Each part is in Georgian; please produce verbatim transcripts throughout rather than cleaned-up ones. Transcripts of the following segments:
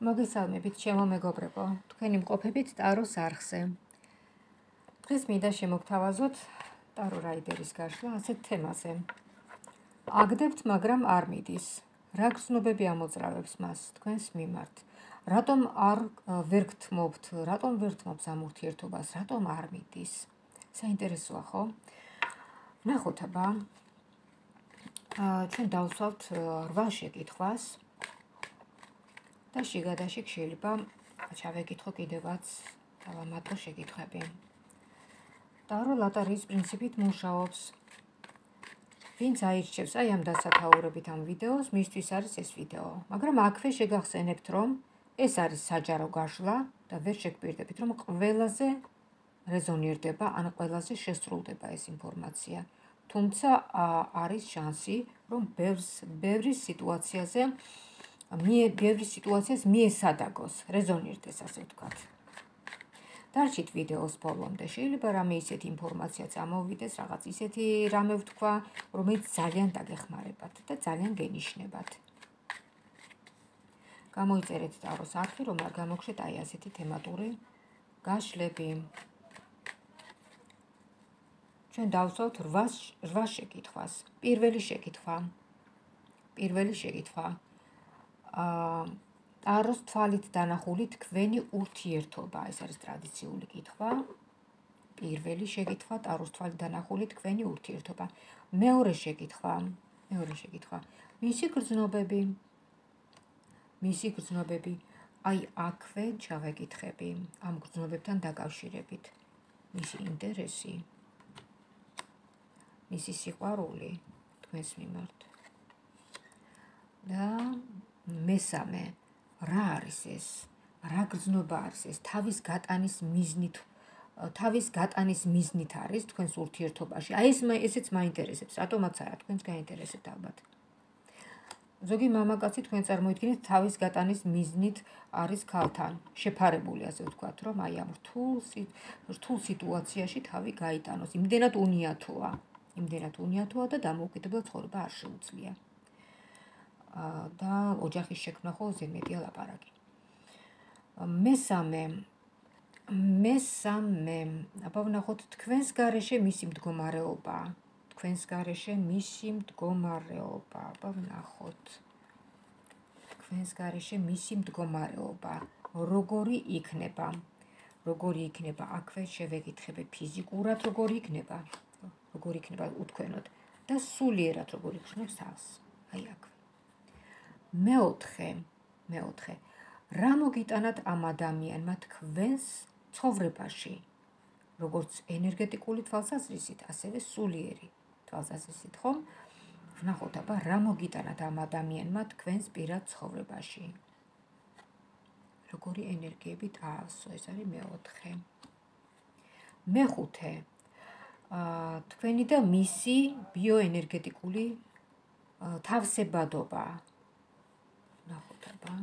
მოგესალმებით, ჩემო მეგობრებო, თქვენი მყოფებით ტაროს არხზე. დღეს მინდა შემოგთავაზოთ ტარო რაიდერის გაშლა ასეთ თემაზე. აგდებთ, მაგრამ არ მიდის. რა გრძნობები ამოძრავებს მას თქვენს მიმართ? რატომ არ ვერ გთმობთ, რატომ ვერ გთმობთ ამ ურთიერთობას, რატომ არ მიდის? საინტერესოა, ხო? ნახოთ აბა. ჩვენ დავსვათ რვა შეკითხვას. და შიგადაშიგ შეიძლება ჩავეკითხო კიდევაც დავამატო შეკითხვები. ტარო ლატარიის პრინციპით მუშაობს. ვინც აირჩევს აი ამ დასათაურებით ამ ვიდეოს, მისთვის არის ეს ვიდეო. მაგრამ აქვე შეგახსენებთ, რომ ეს არის საჯარო გაშლა და ვერ შეგპირდებით, რომ ყველაზე რეზონირდება, ან ყველაზე შესრულდება ეს ინფორმაცია. თუმცა არის შანსი, რომ ბევრი სიტუაციაზე ბევრი სიტუაციას მიესადაგოს, რეზონირდეს, ასე ვთქვათ. დარჩით ვიდეოს ბოლომდე, შეიძლება რამე ისეთი ინფორმაცია წამოვიდეს, რაღაც ისეთი რამე ვთქვა, რომელიც ძალიან დაგეხმარებათ და ძალიან გენიშნებათ. გამოიწერეთ ტაროს არხი, რომ არ გამოგხსნათ აი ასეთი თემატური გაშლები. ჩვენ დავსვათ რვა შეკითხვას. პირველი შეკითხვა. პირველი შეკითხვა. ტაროს თვალით დანახული თქვენი ურთიერთობა, ეს არის ტრადიციული კითხვა. პირველი შეკითხვა, ტაროს თვალით დანახული თქვენი ურთიერთობა. მეორე შეკითხვა, მეორე შეკითხვა. მისი გრძნობები, მისი გრძნობები, აი აქვე ჩავეკითხები, ამ გრძნობებთან დაკავშირებით. მისი ინტერესი, მისი სიყვარული თქვენს მიმართ. და მესამე, რა არის ეს? რა გრძნობა არის ეს? თავის გატანის მიზნით, თავის გატანის მიზნით არის თქვენს ურთიერთობაში. აი ეს ესეც მაინტერესებს, რატომაც არა, თქვენს გაინტერესებთ ალბათ. ზოგი მამაკაცი თქვენ წარმოიდგინეთ, თავის გატანის მიზნით არის ქალთან შეფარებული, ასე ვთქვათ, რომ აი ამ რთულ რთულ სიტუაციაში თავი გაიტანოს. იმდენად უნიათოა, იმდენად უნიათოა და დამოუკიდებელ ცხოვრება არ შეუძლია. და ოჯახის შექმნა ხო ზედმეტია ლაპარაკი. მესამე, მესამე, აბა ვნახოთ თქვენს გარეშე მისი მდგომარეობა, თქვენს გარეშე მისი მდგომარეობა, აბა ვნახოთ. თქვენს გარეშე მისი მდგომარეობა, როგორი იქნება? როგორი იქნება? აქვე შევეკითხები ფიზიკურად როგორი იქნება? როგორი იქნება უთქვენოდ და სულიერად როგორი იქნებს თავს. აი აქვე. მეოთხე, მეოთხე. რა მოგიტანათ ამ ადამიანმა თქვენს ცხოვრებაში, როგორც ენერგეტიკული თვალსაზრისით, ასევე სულიერი თვალსაზრისით, ხომ? ვნახოთ აბა რა მოგიტანათ ამ ადამიანმა თქვენს პირად ცხოვრებაში. როგორი ენერგიები დაასო, ეს არის მეოთხე. მეხუთე. თქვენი და მისი ბიოენერგეტიკული თავსებადობა. ვნახოთ აბა.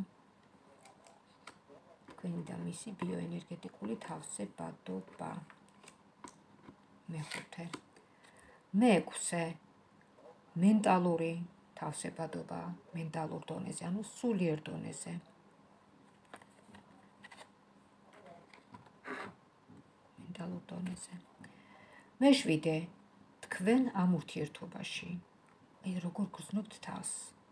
თქვენი და მისი ბიოენერგეტიკული თავსებადობა. მეხუთე. მეექვსე. მენტალური თავსებადობა, მენტალურ დონეზე, ანუ სულიერ დონეზე. მენტალურ დონეზე. მეშვიდე. თქვენ ამ ურთიერთობაში. აი როგორ გრძნობთ თავს?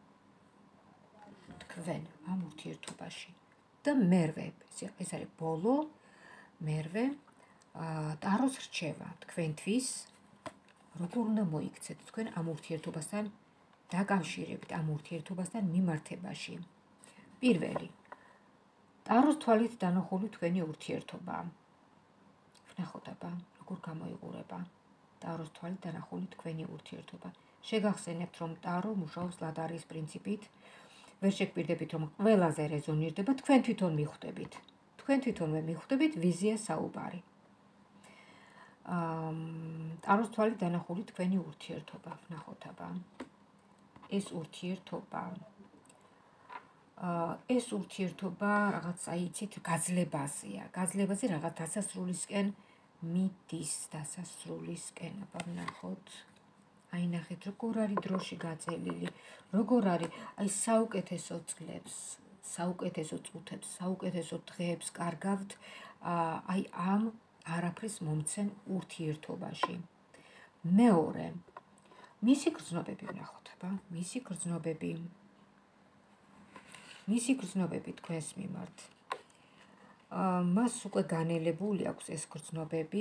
თქვენ ამ ურთიერთობაში. და მერვე, ეს არის ბოლო, მერვე, ტაროს რჩევა თქვენთვის, როგორ უნდა მოიქცეთ თქვენ ამ ურთიერთობასთან დაკავშირებით, ამ ურთიერთობასთან მიმართებაში. პირველი, ტაროს თვალით დანახული თქვენი ურთიერთობა. ვნახოთ აბა, როგორ გამოიყურება ტაროს თვალით დანახული თქვენი ურთიერთობა. შეგახსენებთ, რომ ტარო მუშაობს ლატარიის პრინციპით. ვერ შეგპირდებით, რომ ყველაზე რეზონირდება, თქვენ თვითონ მიხვდებით. თქვენ თვითონვე მიხვდებით ვიზია საუბარი. ტაროს თვალით დანახული თქვენი ურთიერთობა. ვნახოთ აბა. ეს ურთიერთობა. ეს ურთიერთობა რაღაც აი იცით გაძლებაზეა. გაძლებაზე რაღაც დასასრულისკენ მიდის, დასასრულისკენ. აბა ვნახოთ. აი ნახეთ, როგორ არის დროში გაწელილი, როგორ არის აი საუკეთესო წლებს საუკეთესო წუთებს, საუკეთესო დღეებს კარგავთ აი ამ არაფრის მომცემ ურთიერთობაში. მეორე, მისი გრძნობები ვნახოთ, აბა, მისი გრძნობები. მისი გრძნობები თქვენს მიმართ. მას უკვე განელებული აქვს ეს გრძნობები.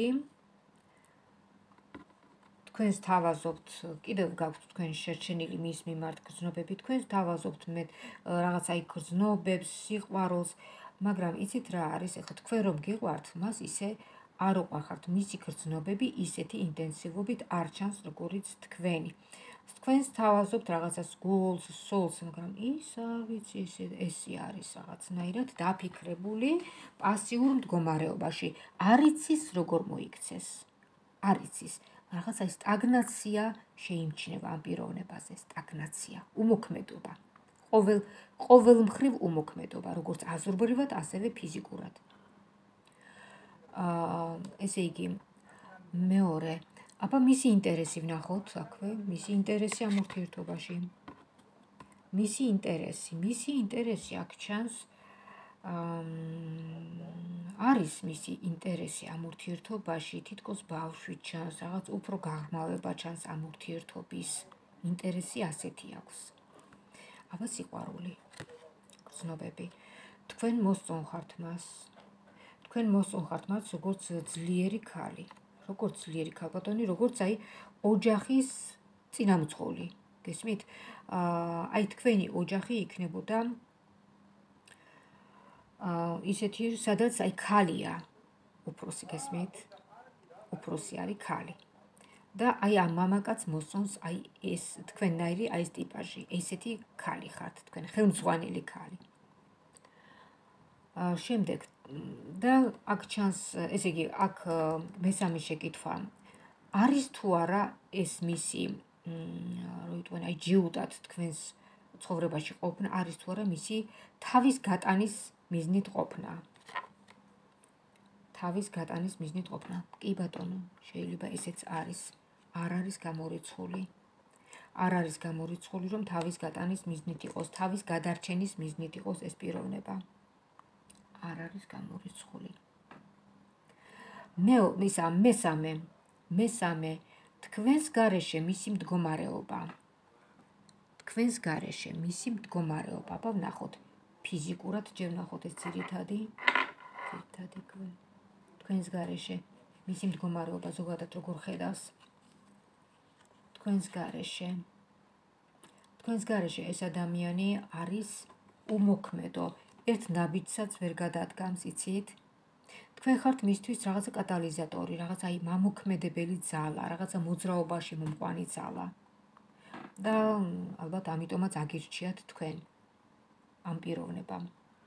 თქვენს თავაზობთ, კიდევ გაქვთ თქვენ შერჩენილი მის მიმართ გრძნობები, თქვენს თავაზობთ მე რაღაც აი გრძნობებს, სიყვარულს, მაგრამ იცით რა არის, ეხლა თქვენ რომ გიყვართ, მას ისე არ უყვარხართ, მისი გრძნობები ისეთი ინტენსივობით არ ჩანს, როგორიც თქვენი. თქვენს თავაზობთ რაღაცას გულს, სულს, მაგრამ ისა ვიცი ესე არის რაღაცნაირად დაფიქრებული პასიურ მდგომარეობაში. არ იცის როგორ მოიქცეს. არ იცის. რაღაცა სტაგნაცია შეიმჩნევა ამ პიროვნებაზე, სტაგნაცია, უმოქმედობა. ყოველ ყოველ მხრივ უმოქმედობა, როგორც აზრობრივად, ასევე ფიზიკურად. აა ესე იგი, მეორე, აბა მისი ინტერესი ვნახოთ, აქვე, მისი ინტერესი ამ ურთიერთობაში. მისი ინტერესი, მისი ინტერესი აქ ჩანს არის მისი ინტერესი ამ ურთიერთობაში, თითქოს ბავშვი ჩანს, რაღაც უფრო გაღრმავება ჩანს ამ ურთიერთობის. ინტერესი ასეთი აქვს. აბა სიყვარული, გრძნობები. თქვენ მოსწონხართ მას. თქვენ მოსწონხართ მას როგორც ძლიერი ქალი. როგორც ძლიერი ქალბატონი, როგორც აი ოჯახის წინამძღოლი. გესმით? აი თქვენი ოჯახი იქნებოდა ისეთი, სადაც აი ქალია უფროსი, გესმით? უფროსი არის ქალი. და აი ამ მამაკაც მოსწონს აი ეს თქვენნაირი აი ეს ტიპაჟი, ესეთი ქალი ხართ თქვენ, ხელმძღვანელი ქალი. შემდეგ და აქ ჩანს, ესე იგი, აქ მესამე შეკითხვა. არის თუ არა ეს მისი, რა ვიტყვი, აი ჯიუტად თქვენს ცხოვრებაში ყოფნა, არის თუ არა მისი თავის გატანის მიზნით ყოფნა. თავის გატანის მიზნით ყოფნა. კი ბატონო, შეიძლება ესეც არის. არ არის გამორიცხული. არ არის გამორიცხული, რომ თავის გატანის მიზნით იყოს, თავის გადარჩენის მიზნით იყოს ეს პიროვნება. არ არის გამორიცხული. მე ისა მესამე, მესამე, თქვენს გარეშე მისი მდგომარეობა. თქვენს გარეშე მისი მდგომარეობა, აბა ვნახოთ. ფიზიკურად ჯერ ვნახოთ ეს ძირითადი, ძირითადი თქვენს გარეშე მისი მდგომარეობა ზოგადად როგორ ხედავს. თქვენს გარეშე. თქვენს გარეშე ეს ადამიანი არის უმოქმედო, ერთ ნაბიჯსაც ვერ გადადგამს, იცით? თქვენ ხართ მისთვის რაღაცა კატალიზატორი, რაღაც აი მამოქმედებელი ძალა, რაღაცა მოძრაობაში მომყვანი ძალა. და ალბათ ამიტომაც აგირჩიათ თქვენ ამ პიროვნებამ.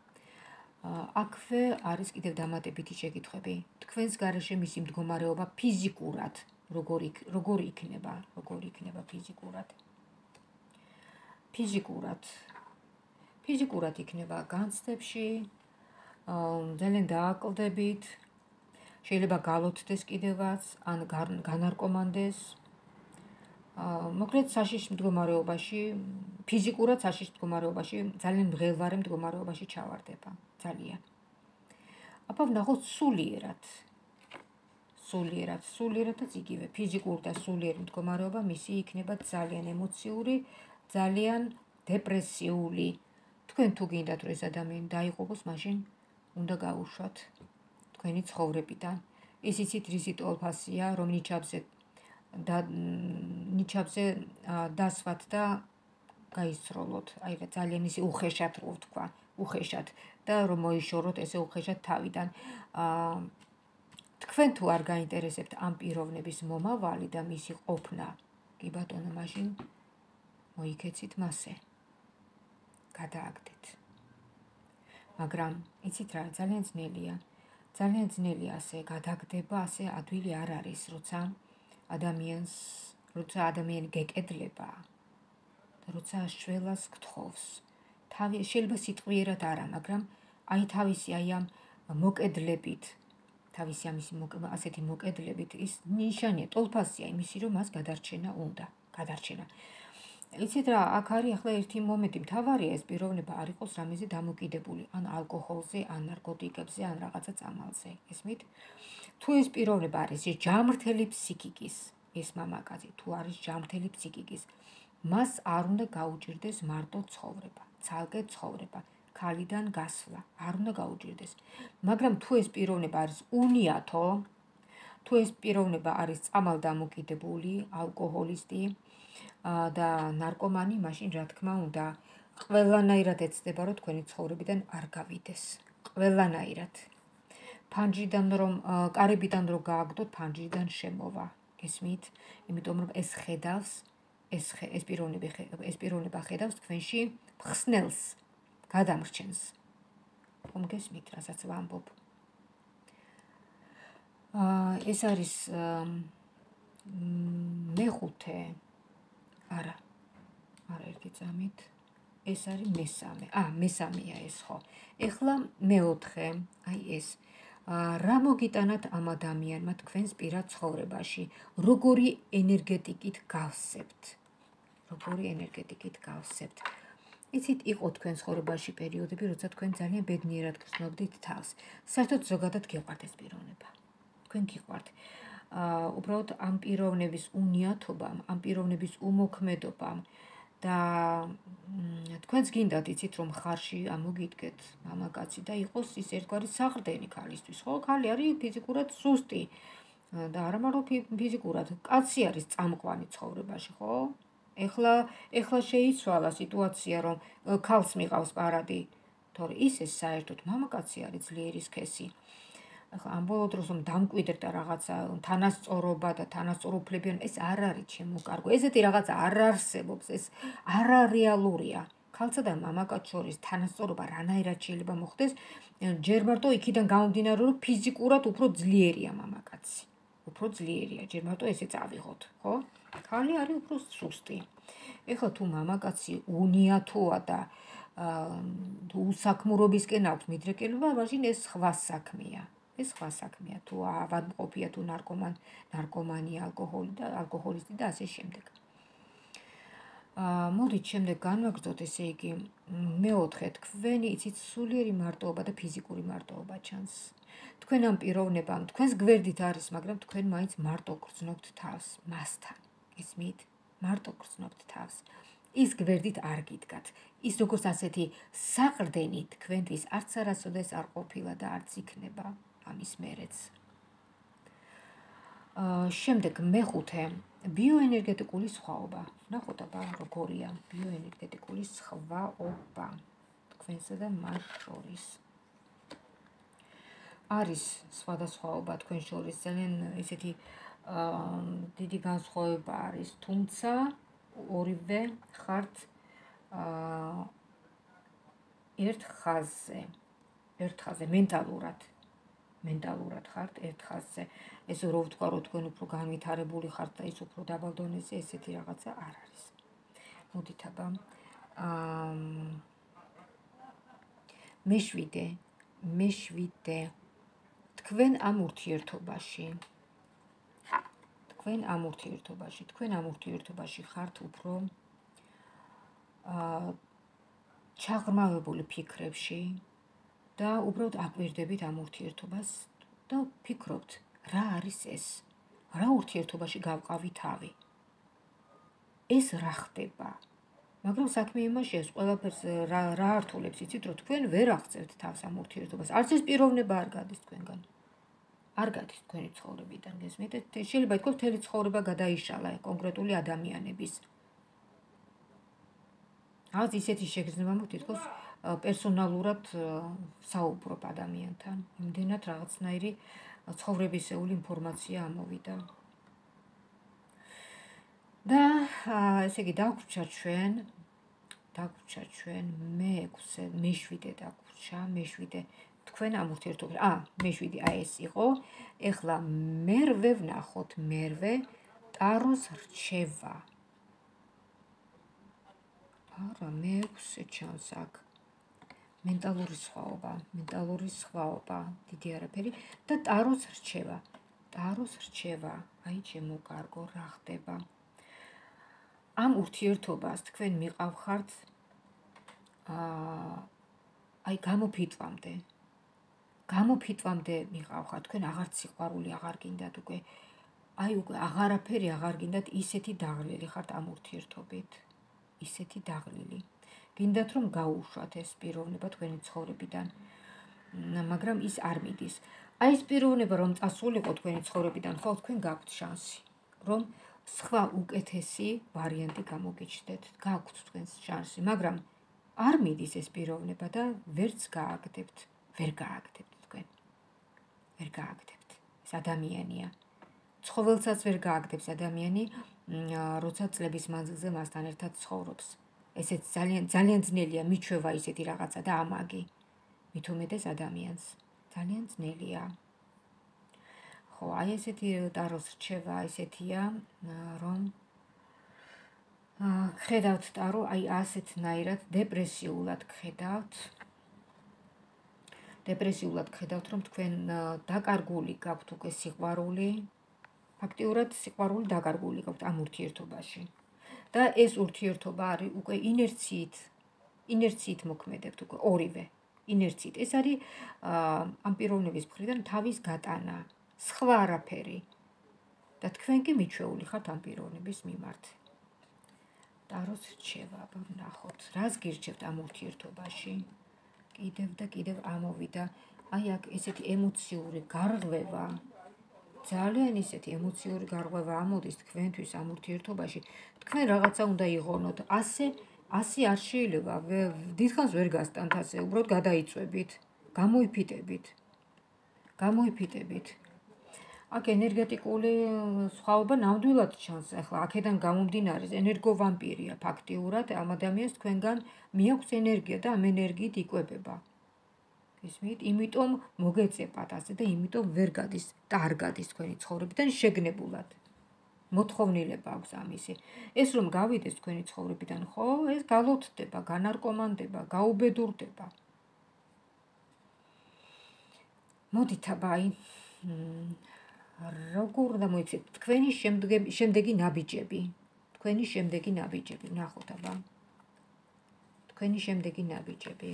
აქვე არის კიდევ დამატებითი შეკითხვები. თქვენს გარეშე მისი მდგომარეობა ფიზიკურად როგორ როგორ იქნება, როგორ იქნება ფიზიკურად. ფიზიკურად. ფიზიკურად იქნება განცდებში, ძალიან დააკლდებით, შეიძლება გალოთდეს კიდევაც, ან განარკომანდეს. მოკლედ საშიშ მდგომარეობაში, ფიზიკურად საშიშ მდგომარეობაში, ძალიან მღელვარე მდგომარეობაში ჩავარდება, ძალიან. აბა ვნახოთ სულიერად. სულიერად, სულიერადაც იგივე, ფიზიკური და სულიერი მდგომარეობა მისი იქნება ძალიან ემოციური, ძალიან დეპრესიული. თქვენ თუ გინდათ რომ ეს ადამიანი დაიღუპოს, მაშინ უნდა გაუშვათ თქვენი ცხოვრებიდან. ის იცით რისი ტოლფასია, რომ ნიჩაბზე და ნიჩაბზე დასვათ და გაისროლოთ. აი ძალიან ისე უხეშად რო ვთქვა, უხეშად და რომ მოიშოროთ ესე უხეშად თავიდან. თქვენ თუ არ გაინტერესებთ ამ პიროვნების მომავალი და მისი ყოფნა, კი ბატონო, მაშინ მოიქეცით მასე. გადააგდეთ. მაგრამ იცით რა, ძალიან ძნელია. ძალიან ძნელია ასე გადაგდება, ასე ადვილი არ არის, როცა ადამიანს, როცა ადამიანი გეკედლება და როცა შველას გთხოვს. თავი შეიძლება სიტყვიერად არა, მაგრამ აი თავისი აი ამ მოკედლებით, თავისი ამისი ასეთი მოკედლებით ის ნიშანია, ტოლფასია იმისი, რომ მას გადარჩენა უნდა, გადარჩენა. იცით რა, აქ არის ახლა ერთი მომენტი, მთავარია ეს პიროვნება არ იყოს რამეზე დამოკიდებული, ან ალკოჰოლზე, ან ნარკოტიკებზე, ან რაღაცა წამალზე. ესმით? თუ ეს პიროვნება არის ჯამრთელი ფსიქიკის, ეს მამაკაცი, თუ არის ჯამრთელი ფსიქიკის, მას არ უნდა გაუჭირდეს მარტო ცხოვრება, ცალკე ცხოვრება, ქალიდან გასვლა, არ უნდა გაუჭირდეს. მაგრამ თუ ეს პიროვნება არის უნიათო, თუ ეს პიროვნება არის წამალდამოკიდებული, ალკოჰოლისტი და ნარკომანი, მაშინ რა თქმა უნდა, ყველანაირად ეცდება, რომ თქვენი ცხოვრებიდან არ გავიდეს. ყველანაირად. ფანჯრიდან რომ კარებიდან რომ გააგდოთ, ფანჯრიდან შემოვა. გესმით? იმიტომ რომ ეს ხედავს, ეს ეს პიროვნება ეს პიროვნება ხედავს თქვენში მხსნელს, გადამრჩენს. ხომ გესმით, რასაც ვამბობ? ეს არის მეხუთე. არა. არა ერთი წამით. ეს არის მესამე. ა, მესამეა ეს ხო. ეხლა მეოთხე, აი ეს. რა მოგიტანათ ამ ადამიანმა თქვენს პირად ცხოვრებაში? როგორი ენერგეტიკით გავსებთ? როგორი ენერგეტიკით გავსებთ? იცით, იყო თქვენ ცხოვრებაში პერიოდები, როცა თქვენ ძალიან ბედნიერად გრძნობდით თავს. საერთოდ ზოგადად გიყვართ ეს პიროვნება. თქვენ გიყვართ. აა, უბრალოდ ამ პიროვნების უნიათობამ, ამ პიროვნების უმოქმედობამ და თქვენს გინდათ იცით რომ ხარში ამოგიდგეთ მამაკაცი და იყოს ის ერთგვარი საყრდენი ქალისთვის, ხო? ქალი არის ფიზიკურად სუსტი და არა მარტო ფიზიკურად, კაცი არის წამყვანი ცხოვრებაში, ხო? ეხლა ეხლა შეიცვალა სიტუაცია, რომ ქალს მიყავს პარადი, თორე ის ეს საერთოდ მამაკაცი არის ძლიერი სქესი. ახლა ამ ბოლო დროს რომ დამკვიდრდა რაღაცა თანასწორობა და თანასწორუფლებიან, ეს არ არის ჩემო კარგო. ესეთი რაღაცა არ არსებობს, ეს არარეალურია. ქალსა და მამაკაცს შორის თანასწორობა რანაირად შეიძლება მოხდეს? ჯერ მარტო იქიდან გამომდინარე, რომ ფიზიკურად უფრო ძლიერია მამაკაცი. უფრო ძლიერია, ჯერ მარტო ესე წავიღოთ, ხო? ქალი არის უფრო სუსტი. ეხლა თუ მამაკაცი უნიათოა და უსაქმურობისკენ აქვს მიდრეკილება, მაშინ ეს სხვა საქმეა. ეს სხვა საქმეა, თუ ავადმყოფია, თუ ნარკომან, ნარკომანი, ალკოჰოლი და ალკოჰოლისტი და ასე შემდეგ. აა, მოდით შემდეგ განვაგრძოთ, ესე იგი, მეოთხე, თქვენი იცით სულიერი მარტოობა და ფიზიკური მარტოობა ჩანს. თქვენ ამ პიროვნებამ, თქვენს გვერდით არის, მაგრამ თქვენ მაინც მარტო გრძნობთ თავს მასთან. გესმით? მარტო გრძნობთ თავს. ის გვერდით არ გიდგათ. ის როგორც ასეთი საყრდენი თქვენთვის არც არასოდეს არ ყოფილა და არც იქნება. ამის მერეც. შემდეგ მეხუთე, ბიოენერგეტიკული სხვაობა. ნახოთ აბა როგორია ბიოენერგეტიკული სხვაობა თქვენსა და მას შორის. არის სხვადასხვაობა თქვენ შორის, ძალიან ესეთი დიდი განსხვავება არის, თუმცა ორივე ხართ ერთ ხაზზე, ერთ ხაზზე მენტალურად. მენტალურად ხართ ერთ ხაზზე. ეს რო ვთქვა, რომ თქვენ უფრო განვითარებული ხართ და ის უფრო დაბალ დონეზე, ესეთი რაღაცა არ არის. მოდით აბა. აა მეშვიდე, მეშვიდე. თქვენ ამ ურთიერთობაში. თქვენ ამ ურთიერთობაში, თქვენ ამ ურთიერთობაში ხართ უფრო აა ჩაღრმავებული ფიქრებში და უბრალოდ აკვირდებით ამ ურთიერთობას და ფიქრობთ, რა არის ეს? რა ურთიერთობაში გავყავი თავი? ეს რა ხდება? მაგრამ საქმე იმაშია, ეს ყველაფერს რა რა ართულებს, იცით, რომ თქვენ ვერ აღწევთ თავს ამ ურთიერთობას. არც ეს პიროვნება არ გადის თქვენგან. არ გადის თქვენი ცხოვრებიდან, გესმით? შეიძლება ითქვას, მთელი ცხოვრება გადაიშალა კონკრეტული ადამიანების. რაღაც ისეთი შეგრძნება მოგვთ, თითქოს პერსონალურად საუბრობ ადამიანთან. იმდენად რაღაცნაირი ცხოვრებისეული ინფორმაცია ამოვიდა. და ესე იგი დაგვრჩა ჩვენ, დაგვრჩა ჩვენ მეექვსე, მეშვიდე დაგვრჩა, მეშვიდე თქვენ ამ ურთიერთობაში. ა, მეშვიდე, აი ეს იყო. ეხლა მერვე ვნახოთ, მერვე ტაროს რჩევა. არა, მეექვსე ჩანს აქ. მენტალური სხვაობა, მენტალური სხვაობა, დიდი არაფერი და ტაროს რჩევა. ტაროს რჩევა. აი ჩემო კარგო, რა ხდება? ამ ურთიერთობას თქვენ მიყავხართ აი გამოფიტვამდე. გამოფიტვამდე მიყავხართ, თქვენ აღარც სიყვარული აღარ გინდათ უკვე. აი უკვე აღარაფერი აღარ გინდათ, ისეთი დაღლილი ხართ ამ ურთიერთობით. ისეთი დაღლილი. გინდათ რომ გაუშვათ ეს პიროვნება თქვენი ცხოვრებიდან, მაგრამ ის არ მიდის. აი ეს პიროვნება რომ წასულიყო თქვენი ცხოვრებიდან, ხო, თქვენ გაქვთ შანსი, რომ სხვა უკეთესი ვარიანტი გამოგიჩნდეთ. გაქვთ თქვენს შანსი, მაგრამ არ მიდის ეს პიროვნება და ვერც გააგდებთ, ვერ გააგდებთ თქვენ. ვერ გააგდებთ. ეს ადამიანია. ცხოველსაც ვერ გააგდებს ადამიანი, როცა წლების მანძილზე მასთან ერთად ცხოვრობს. ესეც ძალიან ძალიან ძნელია მიჩვევა ისეთი რაღაცა და ამაგი. მით უმეტეს ადამიანს. ძალიან ძნელია. ხო, აი ესეთი ტაროს რჩევა ესეთია, რომ ხედავთ ტარო, აი ასეთნაირად დეპრესიულად ხედავთ. დეპრესიულად ხედავთ, რომ თქვენ დაკარგული გაქვთ უკვე სიყვარული. ფაქტიურად სიყვარული დაკარგული გაქვთ ამ ურთიერთობაში. და ეს ურთიერთობა არის უკვე ინერციით, ინერციით მოქმედებთ უკვე ორივე. ინერციით. ეს არის ამ პიროვნების მხრიდან თავის გატანა, სხვა არაფერი. და თქვენ კი მიჩვეული ხართ ამ პიროვნების მიმართ. ტაროს რჩევა, ვნახოთ, რას გირჩევთ ამ ურთიერთობაში. კიდევ და კიდევ ამოვიდა, აი აქ ესეთი ემოციური გარღვევა. ძალიან ისეთი ემოციური გარღვევა ამოდის თქვენთვის ამ ურთიერთობაში. თქვენ რაღაცა უნდა იღონოთ. ასე ასე არ შეიძლება. დიდხანს ვერ გასტანთ ასე, უბრალოდ გადაიწვევით, გამოიფიტებით. გამოიფიტებით. აქ ენერგეტიკული სხვაობა ნამდვილად ჩანს. ახლა აქედან გამომდინარე, ენერგოვამპირია ფაქტიურად, ამ ადამიანს თქვენგან მიაქვს ენერგია და ამ ენერგიით იკვებება. ისმით, იმიტომ მოგეწეპათ ასე და იმიტომ ვერ გადის და არ გადის თქვენი ცხოვრებიდან შეგნებულად. მოთხოვნილება აქვს ამისი. ეს რომ გავიდეს თქვენი ცხოვრებიდან, ხო, ეს გალოთდება, განარკომანდება, გაუბედურდება. მოდით აბა აი როგორ უნდა მოიქცეთ თქვენი შემდეგი ნაბიჯები. თქვენი შემდეგი ნაბიჯები, ნახოთ აბა. თქვენი შემდეგი ნაბიჯები.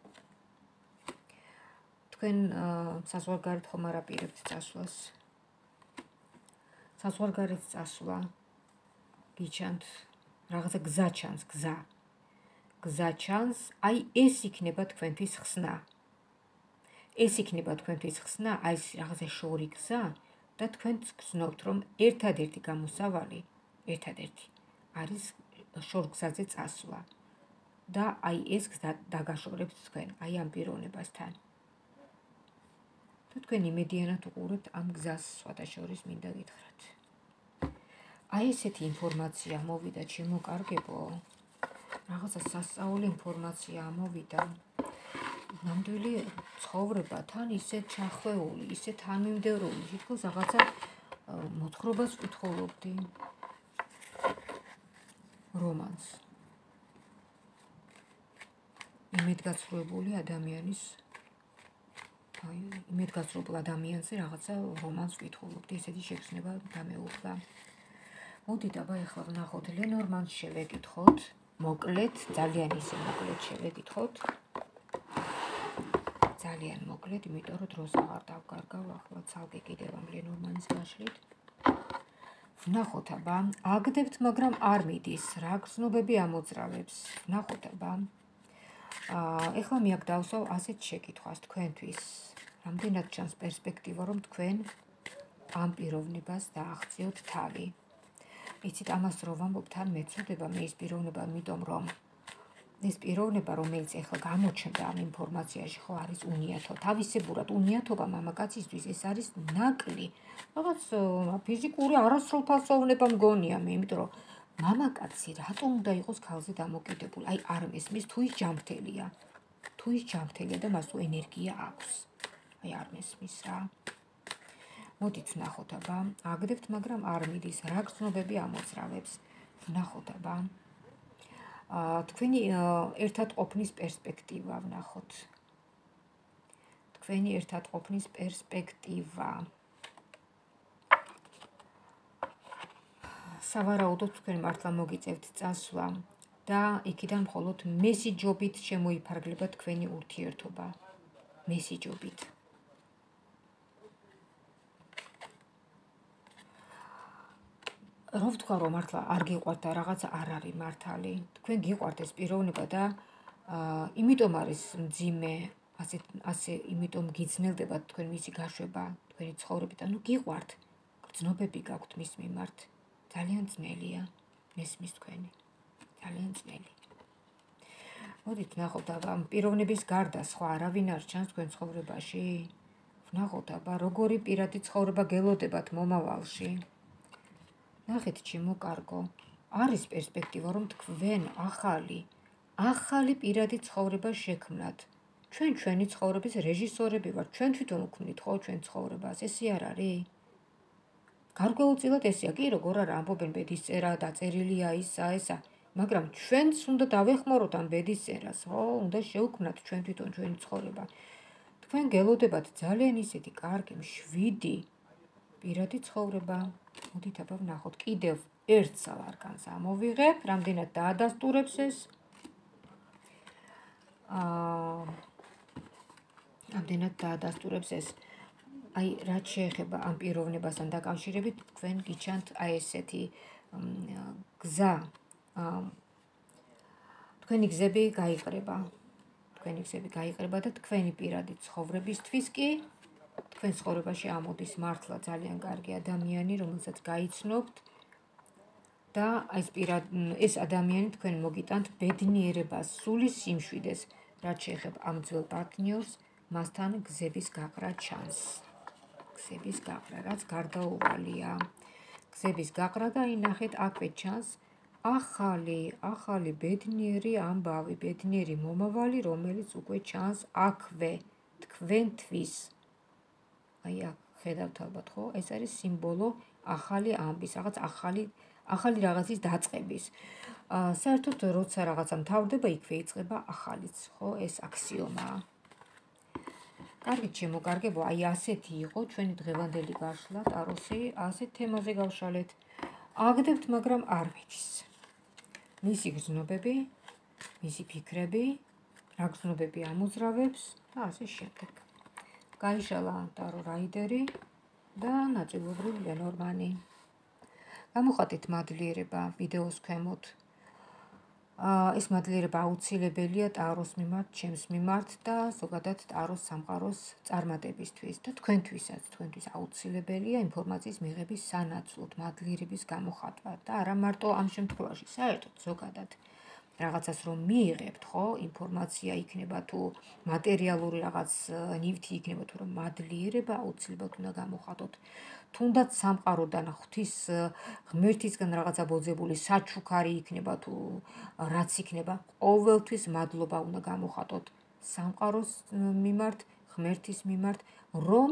თქვენ საზღვარგარეთ ხომ არ აპირებთ წასვლას. საზღვარგარეთ წასვლა გიჩანთ, რაღაცა გზა ჩანს, გზა. გზა ჩანს, აი ეს იქნება თქვენთვის ხსნა. ეს იქნება თქვენთვის ხსნა, აი ეს რაღაცა შორი გზა და თქვენ გრძნობთ, რომ ერთადერთი გამოსავალი, ერთადერთი არის შორგზაზე წასვლა. და აი ეს გზა დაგაშორებთ თქვენ, აი ამ პიროვნებასთან. და თქვენ იმედიანად უყურებთ ამ გზას, სხვადასხვა მინდა გითხრათ. აი ესეთი ინფორმაცია მოვიდა ჩემოკარგებო. რაღაცა სასწაული ინფორმაცია მოვიდა. ნამდვილი ცხოვრება თან ისე ჩახვეული, ისე თანმიმდევრული, თითქოს რაღაცა მოთხრობას ვკითხულობდი. რომანს. იმედგაცრუებული ადამიანის აი იმედგაცრუებულ ადამიანზე რაღაცა რომანს ვკითხულობდი, ესეთი შეგრძნება დამეუხდა. მოდით აბა ახლა ვნახოთ, ლენორმანს შევეკითხოთ, მოკლედ, ძალიან ისე მოკლედ შევეკითხოთ. ძალიან მოკლედ, იმიტომ რომ დროს აღარ დავკარგავ, ახლა ცალკე კიდევ ამ ლენორმანის გაშლით. ვნახოთ აბა, აგდებთ, მაგრამ არ მიდის, რა გრძნობები ამოძრავებს. ვნახოთ აბა. ეხლა მე აქ დავსვავ ასეთ შეკითხვას თქვენთვის. რამდენად ჩანს პერსპექტივა, რომ თქვენ ამ პიროვნებას დააღწიოთ თავი. იცით, ამას რო ვამბობ, თან მეწოდება მე ის პიროვნება, იმიტომ რომ ეს პიროვნება, რომელიც ეხლა გამოჩნდა ამ ინფორმაციაში, ხო, არის უნიათო. თავისებურად უნიათობა მამაკაცისთვის ეს არის ნაკლი. რაღაც ფიზიკური არასრულფასოვნება მგონია მე, იმიტომ რომ მამაკაცი რატომ უნდა იყოს ქალზე დამოკიდებული? აი არ მესმის, თუ ის ჯანმრთელია. თუ ის ჯანმრთელია და მას თუ ენერგია აქვს. აი არ მესმის რა. მოდით ვნახოთ აბა, აგდებთ, მაგრამ არ მიდის, რა გრძნობები ამოძრავებს. ვნახოთ აბა. თქვენი ერთად ყოფნის პერსპექტივა ვნახოთ. თქვენი ერთად ყოფნის პერსპექტივა. სავარაუდოდ თქვენ მართლა მოგიწევთ წასვლა და იქიდან მხოლოდ მესიჯობით შემოიფარგლება თქვენი ურთიერთობა. მესიჯობით. რო ვთქვა, რომ მართლა არ გიყვართ და რაღაცა არ არის მართალი, თქვენ გიყვართ ეს პიროვნება და იმიტომ არის მძიმე, ასე ასე იმიტომ გიძნელდება თქვენ მისი გაშვება, თქვენი ცხოვრებით, ანუ გიყვართ, გრძნობები გაქვთ მის მიმართ. ძალიან ძნელია, მესმის თქვენი. ძალიან ძნელი. მოდით ვნახოთ აბა ამ პიროვნების გარდა სხვა არავინ არ ჩანს თქვენ ცხოვრებაში? ვნახოთ აბა როგორი პირადი ცხოვრება გელოდებათ მომავალში? ნახეთ ჩემო კარგო, არის პერსპექტივა რომ თქვენ ახალი, ახალი პირადი ცხოვრება შექმნათ. ჩვენ ჩვენი ცხოვრების რეჟისორები ვართ, ჩვენ თვითონ ვქმნით ხო ჩვენ ცხოვრებას, ესე არ არის? გარკვეულწილად ესეა, კი როგორ არა ამბობენ ბედისწერა, დაწერილია ისა, ესა, მაგრამ ჩვენც უნდა დავეხმაროთ ამ ბედისწერას, ხო? უნდა შევქმნათ ჩვენ თვითონ ჩვენი ცხოვრება. თქვენ გელოდებათ ძალიან ისეთი კარგი, მშვიდი პირადი ცხოვრება. მოდით აბა ვნახოთ, კიდევ ერთ სავარგანს ამოვიღებ, რამდენად დაადასტურებს ეს. აა რამდენად დაადასტურებს ეს. აი, რაც შეეხება ამ პიროვნებასთან დაკავშირებით, თქვენ გიჩანთ აი ესეთი გზა. თქვენი გზები გაიყრება. თქვენი გზები გაიყრება და თქვენი პირადი ცხოვრებისთვის კი თქვენ ცხოვრებაში ამოდის მართლა ძალიან კარგი ადამიანი, რომელსაც გაიცნობთ და ეს ეს ადამიანი თქვენ მოგიტანთ ბედნიერებას, სულის სიმშვიდეს, რაც შეეხება ამ ძველ პარტნიორს, მასთან გზების გაყრა ჩანს. გზების გაყრა, რაც გარდაუვალია. გზების გაყრა და ინახეთ აქვე ჩანს ახალი, ახალი ბედნიერი ამბავი, ბედნიერი მომავალი, რომელიც უკვე ჩანს აქვე თქვენთვის. აი აქ ხედავთ ალბათ ხო? ეს არის სიმბოლო ახალი ამბის, რაღაც ახალი, ახალი რაღაცის დაწყების. საერთოდ როცა რაღაცა მთავრდება, იქვე იწყება ახალიც, ხო? ეს აქსიომაა. კარგი ჩემო კარგებო, აი ასეთი იყო ჩვენი დღევანდელი გაშლა ტაროსი, ასეთ თემაზე გავშალეთ. აგდებთ, მაგრამ არ ვიცის. მისი გრძნობები, მისი ფიქრები, რა გრძნობები ამოძრავებს და ასე შემდეგ. გაიშალა ტარო რაიდერი და ნაწილობრივ ლენორმანი. გამოხატეთ მადლიერება ვიდეოს ქვემოთ. ეს მადლიერება აუცილებელია ტაროს მიმართ, ჩემს მიმართ და ზოგადად ტაროს სამყაროს წარმატებისთვის და თქვენთვისაც, თქვენთვის აუცილებელია ინფორმაციის მიღების სანაცვლოდ მადლიერების გამოხატვა და არა მარტო ამ შემთხვევაში, საერთოდ ზოგადად რაღაცას რომ მიიღებთ, ხო, ინფორმაცია იქნება თუ მატერიალური რაღაც ნივთი იქნება თუ რომ მადლიერება აუცილებლად უნდა გამოხატოთ. თუნდაც სამყაროდან ღვთის ღმერთისგან რაღაცა ბოძებული საჩუქარი იქნება თუ რაც იქნება, ყოველთვის მადლობა უნდა გამოხატოთ სამყაროს მიმართ, ღმერთის მიმართ, რომ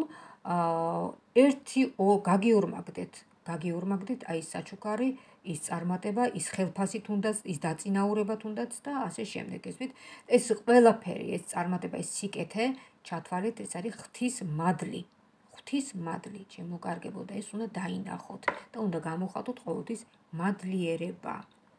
ერთი გაგიორმაგდეთ, გაგიორმაგდეთ აი ეს საჩუქარი, ის წარმატება, ის ხელფასი თუნდაც, ის დაწინაურება თუნდაც და ასე შემდეგ. ესვით, ეს ყველაფერი, ეს წარმატება, ეს სიკეთე, ჩათვალეთ, ეს არის ღვთის მადლი. ღვთის მადლი, ჩემო კარგებო და ეს უნდა დაინახოთ და უნდა გამოხატოთ ყოველთვის მადლიერება.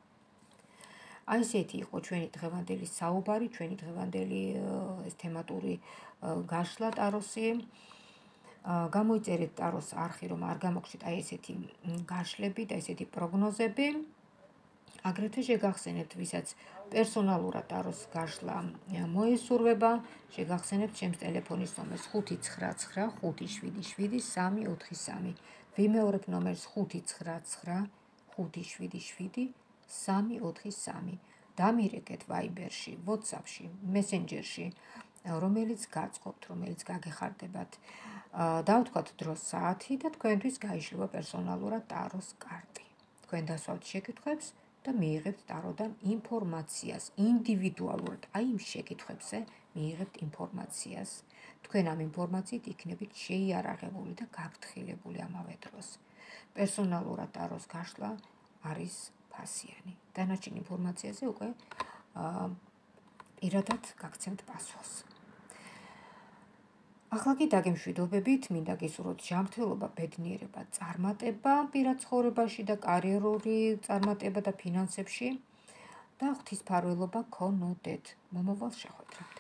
აი ესეთი იყო ჩვენი დღევანდელი საუბარი, ჩვენი დღევანდელი ეს თემატური გაშლა ტაროსი. გამოიწერეთ ტაროს არხი, რომ არ გამოგჩით აი ესეთი გაშლები და ესეთი პროგნოზები. აგრეთვე შეგახსენებთ, ვისაც პერსონალურად ტაროს გაშლა მოესურვება, შეგახსენებთ ჩემს ტელეფონის ნომერს ხუთი ცხრა ცხრა ხუთი შვიდი შვიდი სამი ოთხი სამი. ვიმეორებ ნომერს ხუთი ცხრა ცხრა ხუთი შვიდი შვიდი სამი ოთხი სამი. დამირეკეთ ვაიბერში, ვატსაპში, მესენჯერში, რომელიც გაწყობთ, რომელიც გაგეხარდებათ. დავთქვათ დროს საათი და თქვენთვის გაიშლება პერსონალურად ტაროს კარტი. თქვენ დასვავთ შეკითხვებს და მიიღებთ ტაროდან ინფორმაციას, ინდივიდუალურად, აი იმ შეკითხვებზე მიიღებთ ინფორმაციას. თქვენ ამ ინფორმაციით იქნებით შეიარაღებული და გაფრთხილებული ამავე დროს. პერსონალურად ტაროს გაშლა არის ფასიანი. დანარჩენ ინფორმაციაზე უკვე პირადად გაგცემთ პასუხს. ახლა კი დაგემშვიდობებით, მინდა გისურვოთ ჯანმრთელობა, ბედნიერება, წარმატება პირად ცხოვრებაში და კარიერული წარმატება და ფინანსებში და ღვთისმფარველობა გქონოდეთ. მომავალ შეხვედრამდე.